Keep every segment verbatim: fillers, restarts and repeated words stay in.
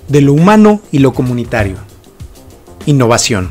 de lo humano y lo comunitario. Innovación.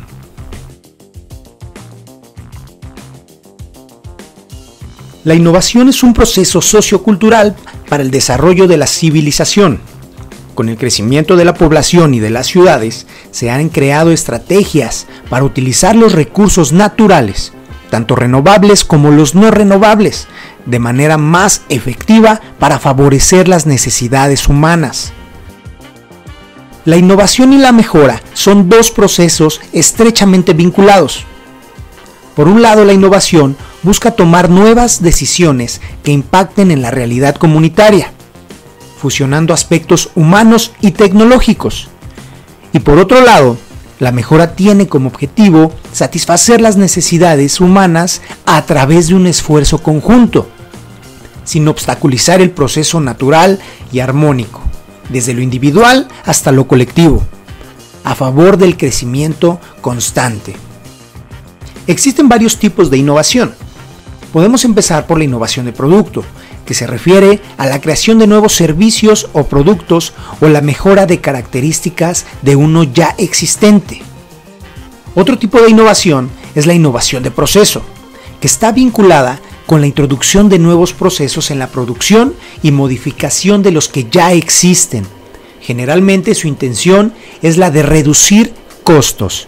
La innovación es un proceso sociocultural para el desarrollo de la civilización. Con el crecimiento de la población y de las ciudades, se han creado estrategias para utilizar los recursos naturales, tanto renovables como los no renovables, de manera más efectiva para favorecer las necesidades humanas. La innovación y la mejora son dos procesos estrechamente vinculados. Por un lado, la innovación busca tomar nuevas decisiones que impacten en la realidad comunitaria, fusionando aspectos humanos y tecnológicos. Y por otro lado, la mejora tiene como objetivo satisfacer las necesidades humanas a través de un esfuerzo conjunto, sin obstaculizar el proceso natural y armónico, desde lo individual hasta lo colectivo, a favor del crecimiento constante. Existen varios tipos de innovación. Podemos empezar por la innovación de producto, que se refiere a la creación de nuevos servicios o productos o la mejora de características de uno ya existente. Otro tipo de innovación es la innovación de proceso, que está vinculada con la introducción de nuevos procesos en la producción y modificación de los que ya existen. Generalmente su intención es la de reducir costos.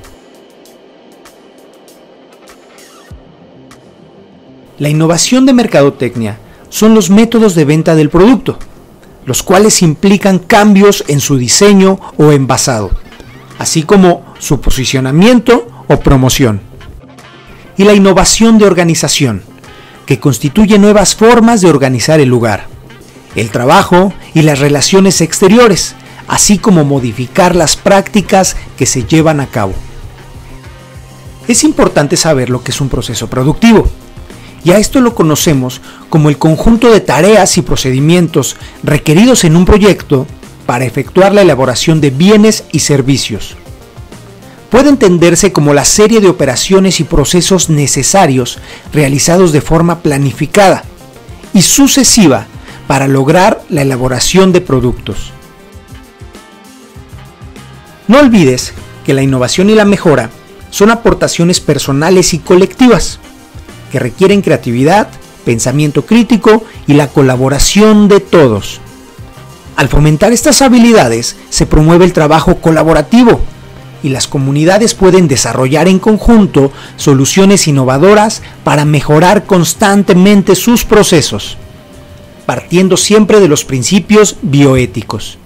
La innovación de mercadotecnia son los métodos de venta del producto, los cuales implican cambios en su diseño o envasado, así como su posicionamiento o promoción. Y la innovación de organización, que constituye nuevas formas de organizar el lugar, el trabajo y las relaciones exteriores, así como modificar las prácticas que se llevan a cabo. Es importante saber lo que es un proceso productivo. Y a esto lo conocemos como el conjunto de tareas y procedimientos requeridos en un proyecto para efectuar la elaboración de bienes y servicios. Puede entenderse como la serie de operaciones y procesos necesarios realizados de forma planificada y sucesiva para lograr la elaboración de productos. No olvides que la innovación y la mejora son aportaciones personales y colectivas, que requieren creatividad, pensamiento crítico y la colaboración de todos. Al fomentar estas habilidades, se promueve el trabajo colaborativo y las comunidades pueden desarrollar en conjunto soluciones innovadoras para mejorar constantemente sus procesos, partiendo siempre de los principios bioéticos.